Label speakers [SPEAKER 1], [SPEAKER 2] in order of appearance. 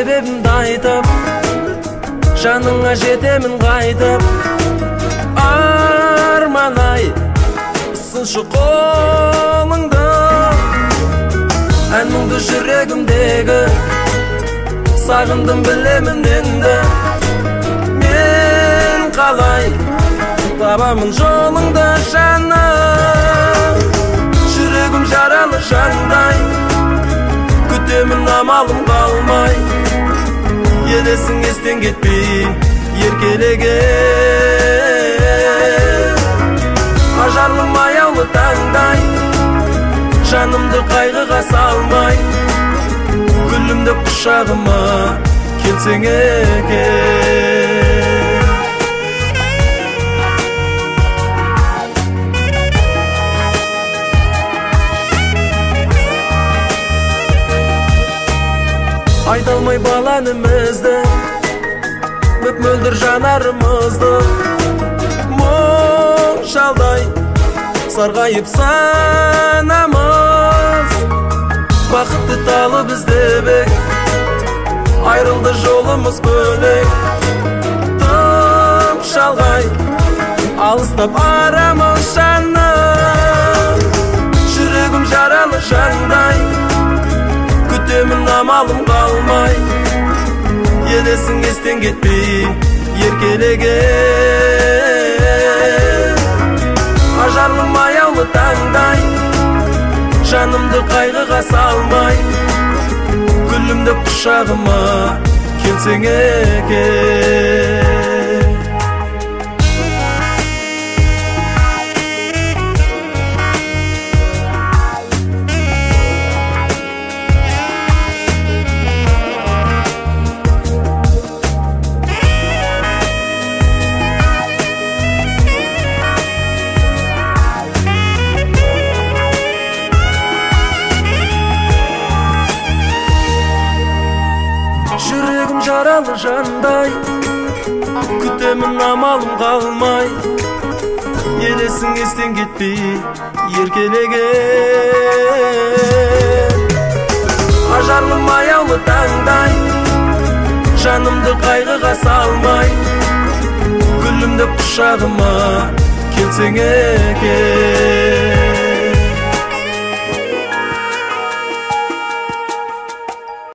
[SPEAKER 1] себебімді айтып, жаныңа жетемін қайтып. Арман-ай, ұсыншы қолыңды, әніңді жүрегімдегі, сағындым білемін енді. Мен қалай табамын жолыңды жаным, жүрегім жаралы жандай, күтемін амалым қалмай, елесің естен кетпей еркелеген. Ажарлым аяулы таңдай, жанымды қайғыға салмай, гүлімді құшағыма келсең екен. Айта алмай баланымызды, мөп-мөлдір жанарымызды, мұң шалдай сарғайып санамыз. Бақытты талып іздебек, айрылды жолымыз бөлек. Тым шалғай алыстап арамыз жаным, жүрегім жаралы жандай, күтемін амалым қалмай, елесің естен кетпей еркелеген. Ажарлым аяулы таңдай, жанымды қайғыға салмай, гүлімді құшағыма келсең екен. Жүрегім жаралы жандай, күтемін амалым қалмай, елесің естен кетпей еркелеген. Ажарлым аяулы таңдай, жанымды қайғыға салмай, гүлімді құшағыма келсең екен.